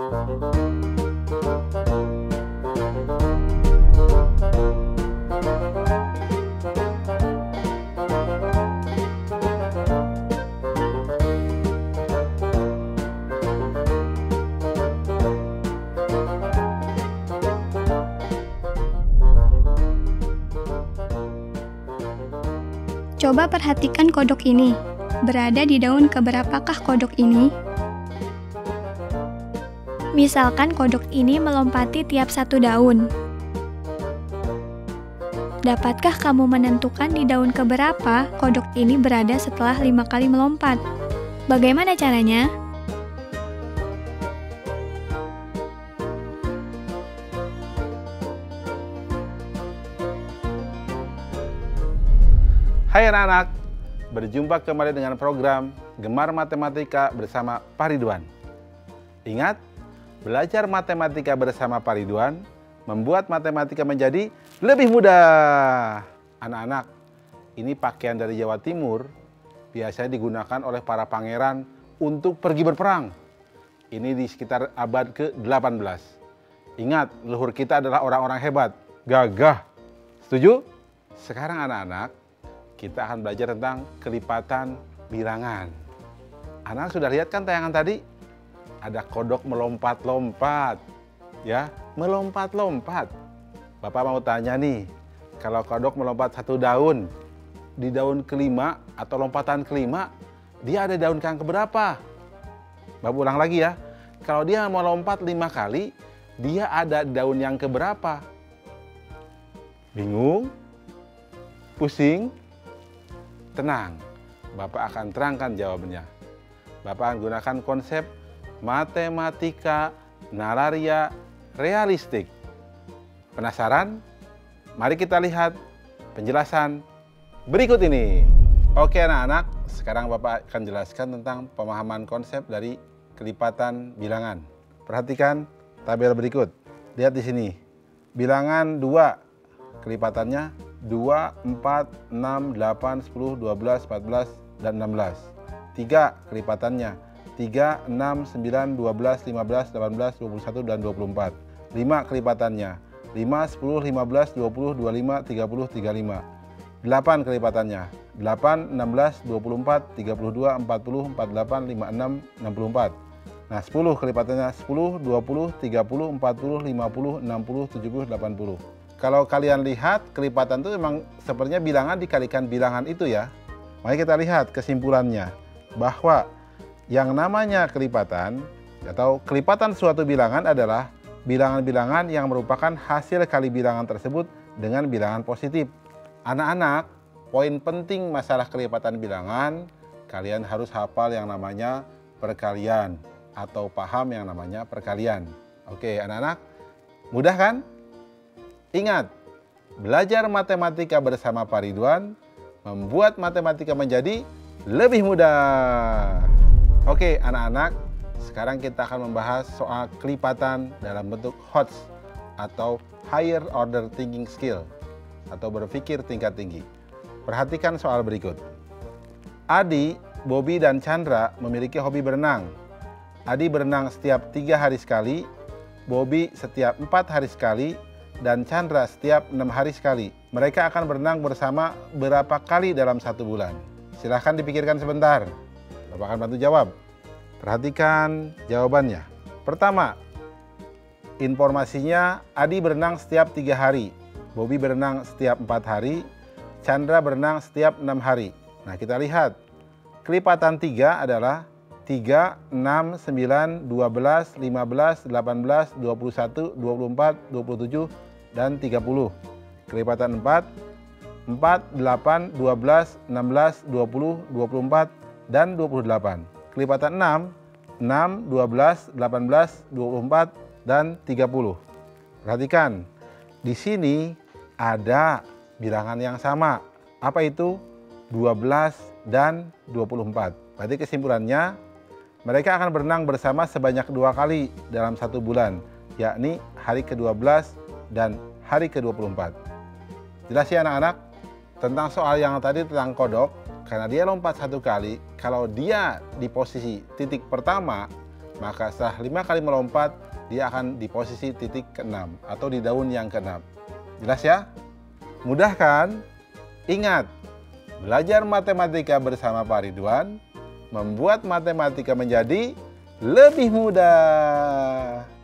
Coba perhatikan kodok ini. Berada di daun keberapakah kodok ini? Misalkan kodok ini melompati tiap satu daun. Dapatkah kamu menentukan di daun keberapa kodok ini berada setelah 5 kali melompat? Bagaimana caranya? Hai anak-anak, berjumpa kembali dengan program Gemar Matematika bersama Pak Ridwan. Ingat, belajar matematika bersama Pak Ridwan membuat matematika menjadi lebih mudah. Anak-anak, ini pakaian dari Jawa Timur biasanya digunakan oleh para pangeran untuk pergi berperang. Ini di sekitar abad ke-18. Ingat, leluhur kita adalah orang-orang hebat, gagah. Setuju? Sekarang anak-anak, kita akan belajar tentang kelipatan bilangan. Anak sudah lihat kan tayangan tadi? Ada kodok melompat-lompat. Ya, melompat-lompat. Bapak mau tanya nih, kalau kodok melompat satu daun, di daun kelima atau lompatan kelima, dia ada daun yang keberapa? Bapak ulang lagi ya. Kalau dia mau lompat 5 kali, dia ada daun yang keberapa? Bingung? Pusing? Tenang, Bapak akan terangkan jawabannya. Bapak akan gunakan konsep matematika nalaria realistik. Penasaran? Mari kita lihat penjelasan berikut ini. Oke anak-anak, sekarang Bapak akan jelaskan tentang pemahaman konsep dari kelipatan bilangan. Perhatikan tabel berikut. Lihat di sini. Bilangan 2, kelipatannya 2, 4, 6, 8, 10, 12, 14, dan 16. 3 kelipatannya 3, 6, 9, 12, 15, 18, 21, dan 24. 5 kelipatannya 5, 10, 15, 20, 25, 30, 35. 8 kelipatannya 8, 16, 24, 32, 40, 48, 56, 64. Nah 10 kelipatannya 10, 20, 30, 40, 50, 60, 70, 80. Kalau kalian lihat, kelipatan itu memang sepertinya bilangan dikalikan bilangan itu ya. Mari kita lihat kesimpulannya. Bahwa yang namanya kelipatan, atau kelipatan suatu bilangan adalah bilangan-bilangan yang merupakan hasil kali bilangan tersebut dengan bilangan positif. Anak-anak, poin penting masalah kelipatan bilangan, kalian harus hafal yang namanya perkalian, atau paham yang namanya perkalian. Oke anak-anak, mudah kan? Ingat, belajar matematika bersama Pak Ridwan membuat matematika menjadi lebih mudah. Oke anak-anak, sekarang kita akan membahas soal kelipatan dalam bentuk HOTS atau Higher Order Thinking Skill atau berpikir tingkat tinggi. Perhatikan soal berikut. Adi, Bobby, dan Chandra memiliki hobi berenang. Adi berenang setiap 3 hari sekali, Bobby setiap 4 hari sekali, dan Chandra setiap 6 hari sekali. Mereka akan berenang bersama berapa kali dalam 1 bulan? Silahkan dipikirkan sebentar. Bapak akan bantu jawab. Perhatikan jawabannya. Pertama, informasinya Adi berenang setiap 3 hari, Bobby berenang setiap 4 hari, Chandra berenang setiap 6 hari. Nah kita lihat, kelipatan 3 adalah 3, 6, 9, 12, 15, 18, 21, 24, 27, dan 30. Kelipatan 4, 8, 12, 16, 20, 24, dan 28. Kelipatan 6, 12, 18, 24, dan 30. Perhatikan, di sini ada bilangan yang sama. Apa itu? 12 dan 24. Berarti kesimpulannya, mereka akan berenang bersama sebanyak 2 kali dalam 1 bulan, yakni hari ke-12 dan hari ke-24. Jelas ya anak-anak? Tentang soal yang tadi tentang kodok, karena dia lompat 1 kali, kalau dia di posisi titik pertama, maka setelah 5 kali melompat, dia akan di posisi titik ke-6 atau di daun yang ke-6. Jelas ya? Mudah kan? Ingat, belajar matematika bersama Pak Ridwan membuat matematika menjadi lebih mudah.